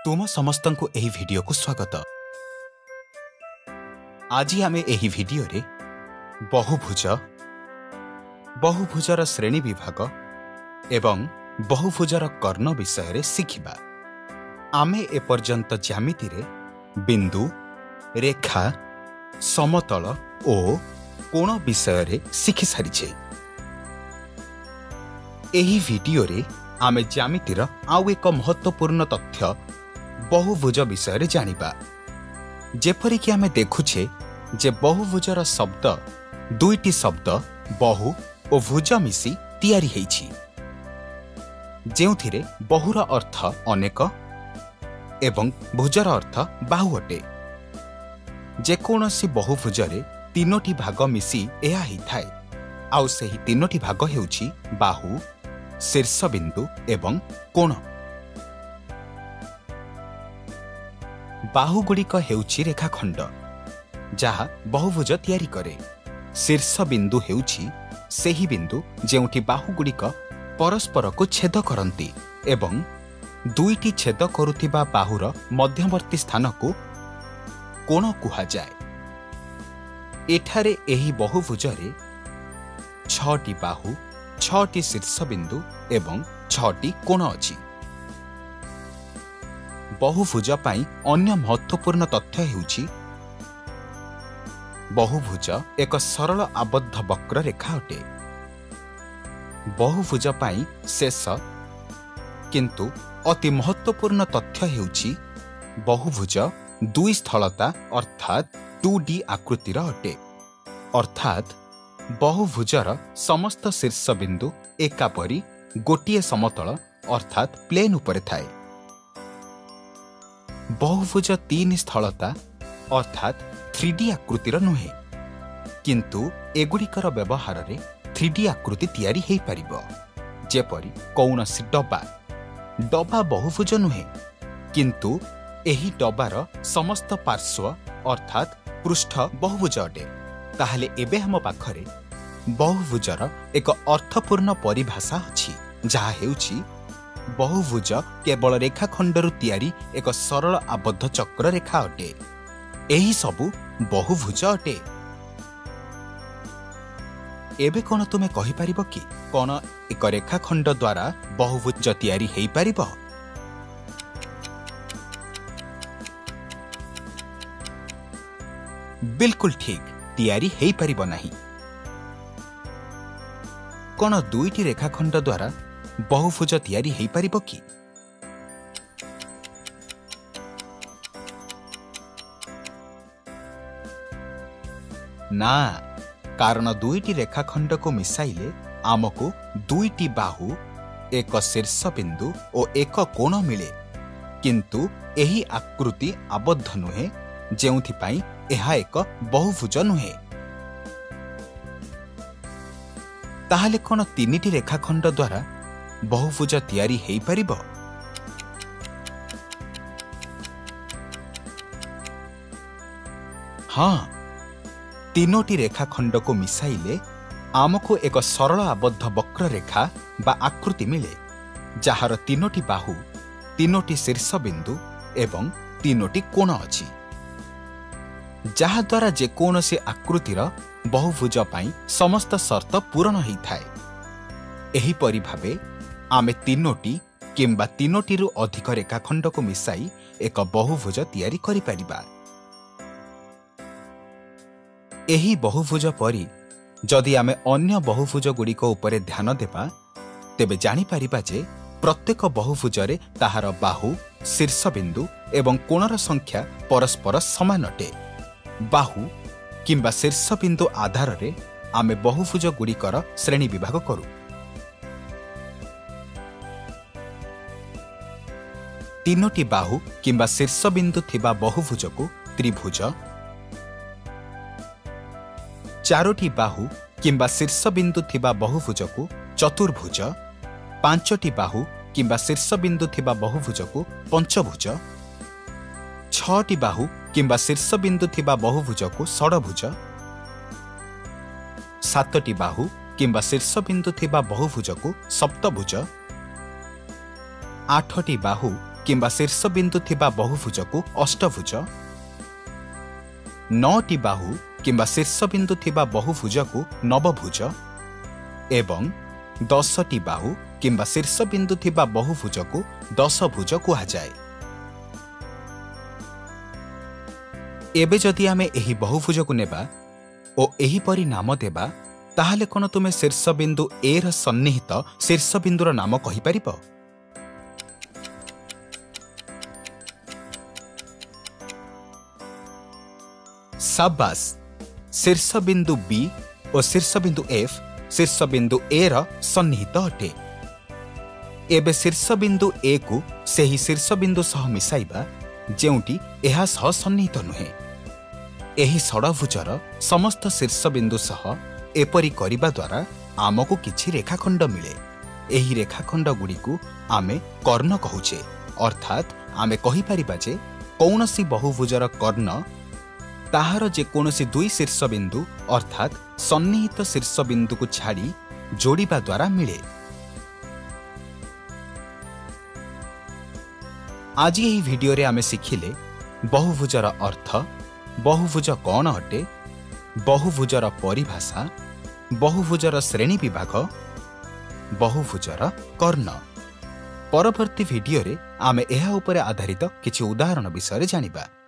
तुम समस्त को एही वीडियो को स्वागत। आज आम एही वीडियो रे बहुभुजर श्रेणी विभाग एवं बहुभुजर कर्ण विषय रे शिखिबा। आमे एपर्यंत ज्यामिति रे बिंदु, रेखा, समतल और कोण विषय रे शिखि सारिछे। एही वीडियो रे आमे ज्यामितिर आउ एक महत्वपूर्ण तथ्य बहुभुज विषय रे जानिबा। जेपरि कि आमे देखुछे जे बहुभुजर शब्द दुईटी शब्द बहु और भुज मिसी तैयारी हेछि, जेउथिरे बहुर अर्थ अनेक एवं भुजर अर्थ बाहु अटे। जेकोनोसी बहुभुजरे तीनोटी भाग मिसी एहा हिथाए, आउ सेही तीनोटी भाग हेउछि बाहु, शीर्षबिंदु एवं कोण। बाहुगुड़िक हेउछि रेखाखंड जहा बहुभुज तैयारी करे। शीर्षबिंदु हेउछि सेही बिंदु जेउठी बाहुगुड़िक परस्पर को छेद करंती एवं दुईटी छेद करुथिबा बाहुर मध्यवर्ती स्थान को कोण कुहा जाए। एठारे एही बहुभुजरे 6टी बाहु, 6टी शीर्षबिंदु एवं 6टी कोण अछि। बहुभुज पाई अन्य महत्वपूर्ण तथ्य हेउछि बहुभुज एक सरल आबद्ध वक्र रेखा अटे। बहुभुज पाई शेष किंतु अति महत्वपूर्ण तथ्य हेउछि बहुभुज दुई स्थलता अर्थात 2D आकृतिर अटे। अर्थात बहुभुजर समस्त शीर्षबिंदु एकापरी गोटिए समतल अर्थात प्लेन उपरे थाए। बहुभुज 3 स्थलता अर्थात 3D आकृतिर नुहे, किंतु एगुड़िकर व्यवहार रे 3D आकृति तैयारी हेई परिबो। जेपरि कौनसी डबा बहुभुज नुहे, किंतु एही डबार समस्त पार्श्व अर्थात पृष्ठ बहुभुज अटे। ताहले एबे हम पाखरे बहुभुजर एक अर्थपूर्ण परिभाषा अछि, जहा हेउछि बहुभुज केवल रेखाखंडरु तैयारी एक सरल आबद्ध चक्र रेखा अटे। एही सबु बहुभुज अटे। एबे कोन तुमे कहि परिबो कि कोन एक रेखाखंड द्वारा बहुभुज तैयारी हेई परिबो? बिल्कुल ठीक, तैयारी हेई परिबो नाही। कोन दुईटी रेखाखंड द्वारा बहुभुज तैयारी हेई परिबो कि? ना, कारण दुईटी रेखाखंड को मिसाइले आमको दुईटी बाहु, एक शीर्षबिंदु और एक कोण मिले, किंतु एही आकृति आबद्ध नुहे, जेउथि पाई एहा एक बहुभुज नुहे। ताहले कोन तीनिटी रेखाखंड द्वारा बहुभुज तैयारी हेई परिबो? हाँ, तीनोटी रेखाखंड को मिसाइले आमको एक सरल आबद्ध वक्र रेखा बा आकृति मिले, जहार तीनोटी बाहु, तीनोटी शीर्षबिंदु एवं तीनोटी कोण अछि, जहा द्वारा जेकोनोसी आकृतिर बहुभुज पाई समस्त शर्त पूर्ण हेई थाए। एही परि भाबे आमे तीनोटी किंबा तीनोटीरु अधिक रेखाखंड को मिसाई एक बहुभुज तैयारी करि परिबा। एही बहुभुज परि जदि आमे अन्य बहुभुज गुड़िक उपरे ध्यान देबा, तेबे जानि परिबा जे प्रत्येक बहुभुजरे ताहार बाहु, शीर्षबिंदु एवं कोणर संख्या परस्पर समान अटे। बाहु किंबा शीर्षबिंदु आधार रे आमे बहुभुज गुड़िकर श्रेणी विभाग करू। तीनोटी बाहु किंबा शीर्षबिंदु थिबा बहुभुज को त्रिभुज, चारोटी बाहु किंबा शीर्षबिंदु थिबा बहुभुज को चतुर्भुज, 5टी बाहु किंबा शीर्षबिंदु थिबा बहुभुज को पंचभुज, 6टी बाहु किंबा शीर्षबिंदु थिबा बहुभुज को षडभुज, 7टी बाहु किंबा शीर्षबिंदु थिबा बहुभुज को सप्तभुज, 8टी बाहु किंबा शीर्षबिंदु थिबा बहुभुज को अष्टभुज, 9टी बाहु किंबा शीर्षबिंदु थिबा बहुभुज को नवभुज एवं 10टी बाहु किंबा शीर्षबिंदु थिबा बहुभुज को दशभुज कुहाଯାଏ। एबे जदि आमे एही बहुभुज को नेबा ओ एही परि नाम देबा ताहाले कोन तुमे शीर्षबिंदु ए र सन्निहित शीर्षबिंदुर नाम कहि परिबो? शाबाश, शीर्षबिंदु बी और शीर्षबिंदु एफ शीर्षबिंदु ए र सन्निहित अटे। एबे शीर्षबिंदु ए को सेही शीर्षबिंदु सह मिसाइबा जेउटी एहा सह सन्निहित नुहे। एही षडभुजर समस्त शीर्षबिंदु सह एपरि करिबा द्वारा आमको किछि रेखाखंड मिले। एही रेखाखंड गुडी को आमे कर्ण कहुचे, अर्थात आमे कहि परिबा जे कौनसी बहुभुजर कर्ण ताहार जे कोनोसी दुई शीर्षबिंदु अर्थात सन्निहित शीर्षबिंदु को छाड़ी जोड़िबा द्वारा मिले। आज यही वीडियो रे आमे शिखिले बहुभुजर अर्थ, बहुभुज कौन अटे, बहुभुजर परिभाषा, बहुभुजर श्रेणी विभाग, बहुभुजर कर्ण। परवर्ती वीडियो रे आमे एहा उपरे आधारित किछि उदाहरण विषय जानिबा।